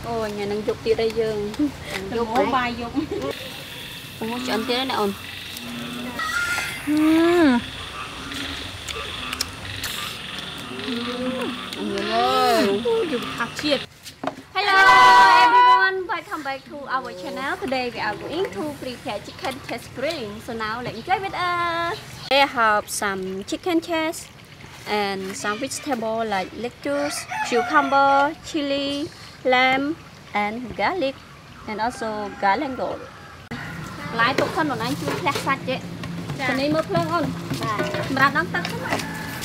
ôi nhà năng dục tiệt đây dương dục ốm vai dục ôi chọn tiệt này ổn Hello everyone, welcome back to our channel. Today we are going to prepare chicken chest grilling. So now let's enjoy with us. I have some chicken chest and some vegetable like lettuce, cucumber, chili, lamb, and garlic, and also garlic gold. Lại tục thân của anh chui khét sạch vậy. Cho nên mơ phương ôn. Mà đang tắt hết.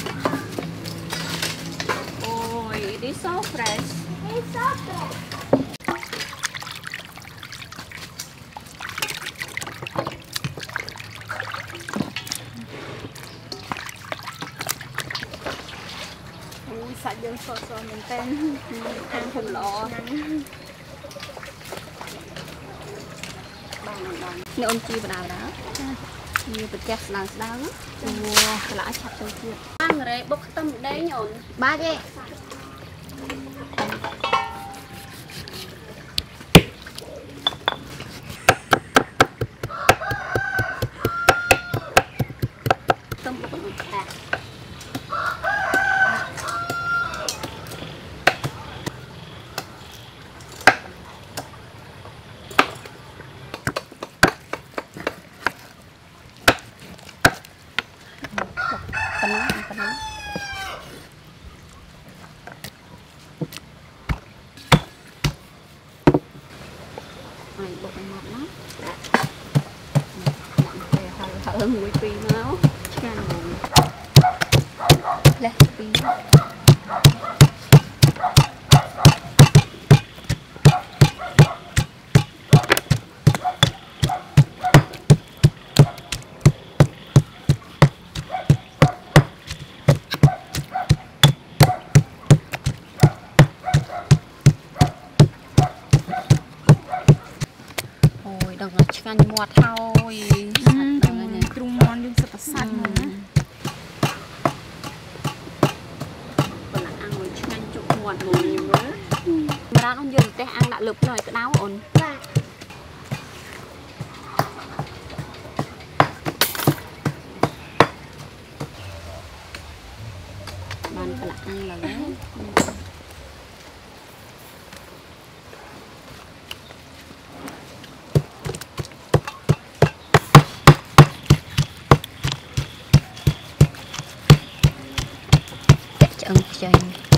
Ôi, it is so fresh. It's so fresh. Sạch dân sò mình tên ăn thịt lọ nếu ông chi vào đào đó như bịch chép nào đó mua lại chặt cho chưa ăn rồi bốc tâm đấy nhổn ba cái tâm bốc à bột ngọt lắm, hơi mùi phi máu, ăn mùi, lấy phi. Đừng là chicken muột thôi. Trung ngon nhưng rất là xanh rồi á. Còn ăn rồi chicken chục muột rồi nhiều quá. Mà ra nó dừng té ăn đã lụp rồi cái đáo ổn. Bạn phải ăn là đấy. Chơi.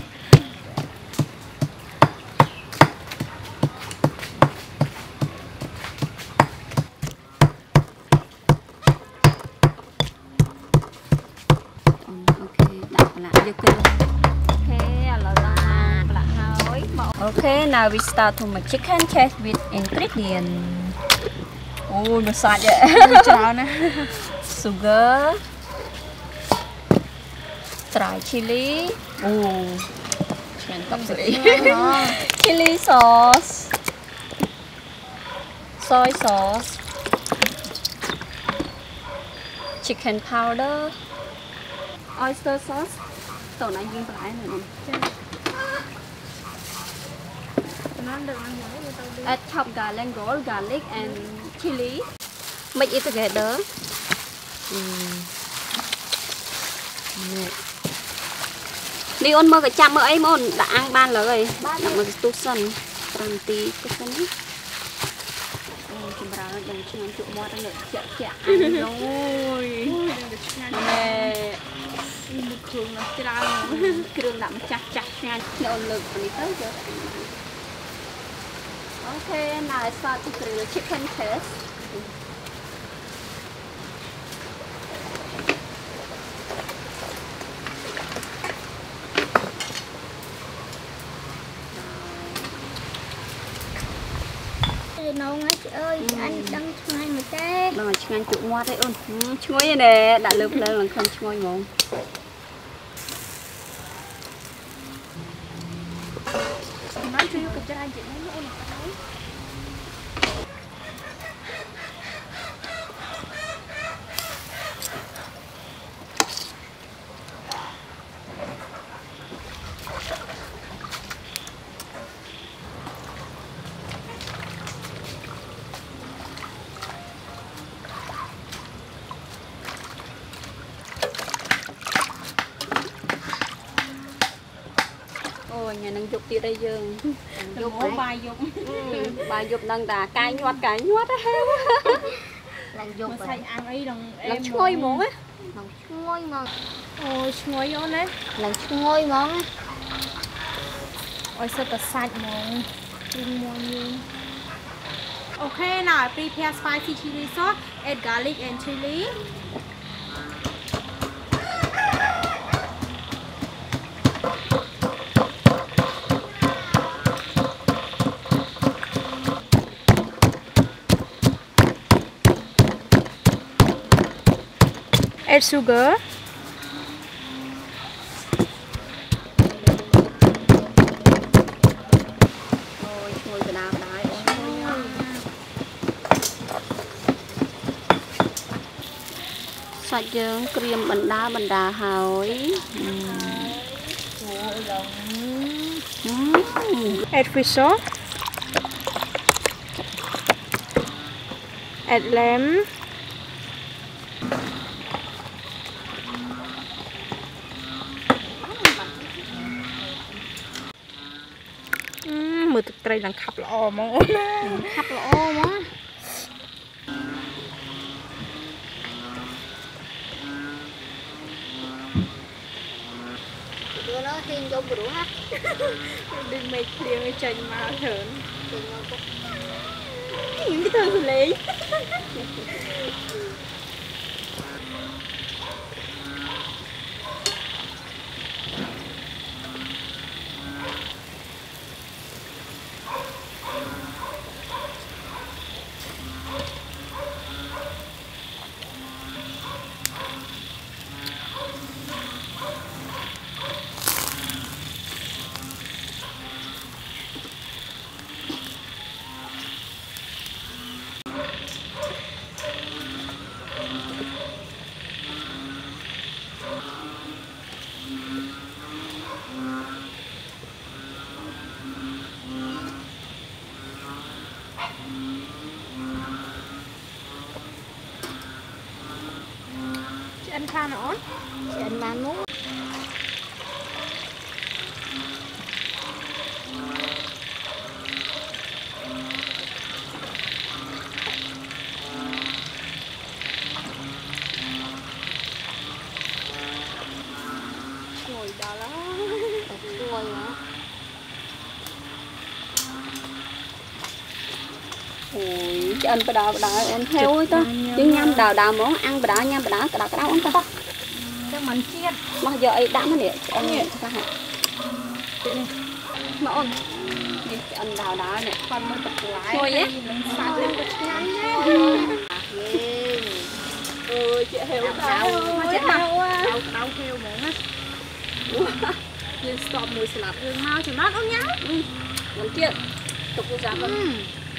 Okay, now we start to make chicken chest with ingredients. Oh, nó sạch vậy. Sugar, dry chili. Chili sauce, soy sauce, chicken powder, oyster sauce. Tổ này riêng lại này. Add chopped garlic, gold garlic and chili. Mix it together. Đi ôn mơ cái chăm mơ ấy môn đã ăn ban rồi nằm mơ cái tu sân tròn tí tu sân ấy chúng ta đang chơi chỗ mua đang lợi chẹt ăn rồi nè cường là cường đậm chặt chặt nha nhộn lực đi tới chưa. Okay, now I start to grill the chicken chest. Nấu ngay chị ơi, anh đang ngay mà té. Đang ngay chụp mua đấy ôn. Chuối nè, đã lướt lên là không chuối ngon. Nói chưa có cho anh chị nói ôn cái đấy. nâng dục tiệt đây dương dục bài dục bài dục nâng đà cái nhót lần dục mà xay ăn ấy đồng lần chui món á lần chui món ôi chui vô đấy lần chui món á ôi sao ta sạch món okay now prepare spicy chili sauce add garlic and chili add sugar ôi chui cái nào đấy sạch dương cream bẩn đá hỏi add fish sauce add lambมือตึกไตรหลังขับละออมองขับละอวะ đưa nó thiên vô bự ha ดึงไม่เคลียงไม่ใจมาเถิน những cái thư lý ăn kha nó anh ba muốn ngồi đó đó chui hả ôi chứ anh bà đào anh theo ấy ta chứ nhâm đào món ăn bà đào nhâm bà đào cái đào ăn ta cho mình chiên mà giờ ấy đã mà nè anh nè sao hả mà ôn đi anh đào nè còn mình tập lại thôi á sạch lên tập ngay ôi chị hiểu đâu mà chết đâu đâu theo món á nhưng stop mùi salad mau chừng đó ốm nháo làm chuyện tục ra con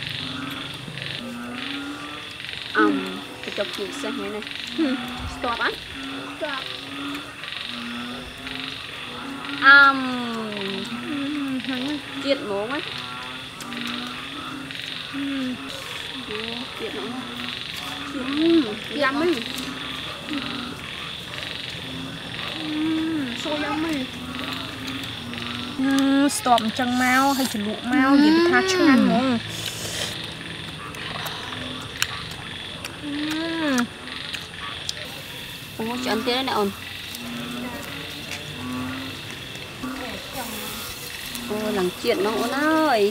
cái chọc chị sẽ thế này stop á stop chiết món á chiết món yummy so yummy stop chân mau hay chỉ luộc mau gì bị tha chán món ủa cho anh tía này ổn ôi lần chuyện nó ổn ơi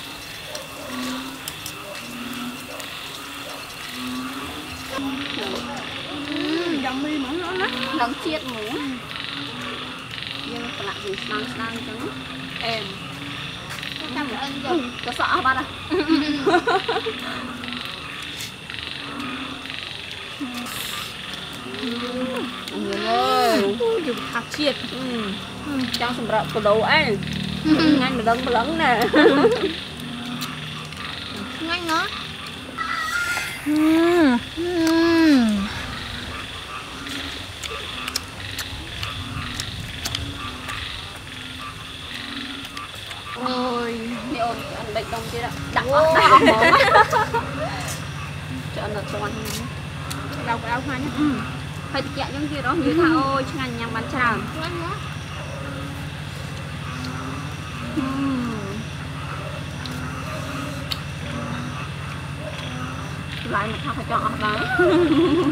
yummy món nó đó lần chiết mũ nhưng còn lại gì sang trắng em cảm ơn rồi có sợ không bạn à nhiều ơi dùng hạt chiết cho sầm rập đồ ấy nhanh mà lấn nè nhanh nó ôi nhiều anh bệnh đông kia đặt ốc đau mỏ cho anh là cho anh đâu hoa nhá phải chạy những kia đó như thà ôi chứ ngành nhằm bánh tràm nhanh nó lại mà thao phải chọn ở đó